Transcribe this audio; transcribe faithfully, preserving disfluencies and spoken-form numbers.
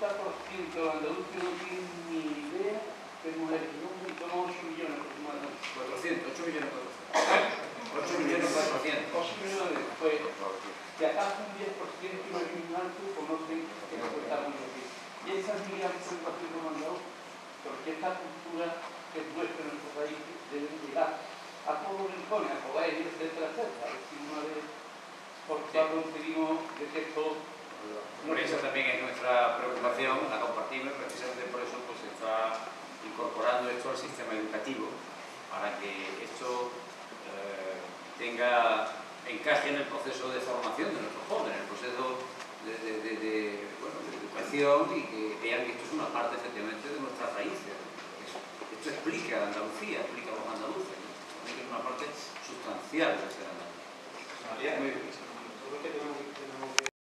ochenta por ciento de andaluces no tienen ni idea de mujeres, son ocho millones aproximadamente. cuatrocientos, ocho millones cuatrocientos. ocho millones cuatrocientos. ocho millones después, que acaso un diez por ciento y un alto conocen que no estamos aquí. Y esa es mi gran preocupación como andaluz, porque esta cultura que es nuestra en nuestro país debe llegar a todos los rincones, a colegios, etcétera, etcétera. Es decir, una vez por todas conseguimos de que esto... Por eso también es nuestra preocupación, la compartimos, precisamente por eso pues, se está incorporando esto al sistema educativo, para que esto eh, tenga encaje en el proceso de formación de nuestros jóvenes, en el proceso de, de, de, de, bueno, de educación, y que vean que esto es una parte efectivamente de nuestras raíces. Esto explica a Andalucía, explica a los andaluces, es una parte sustancial de ese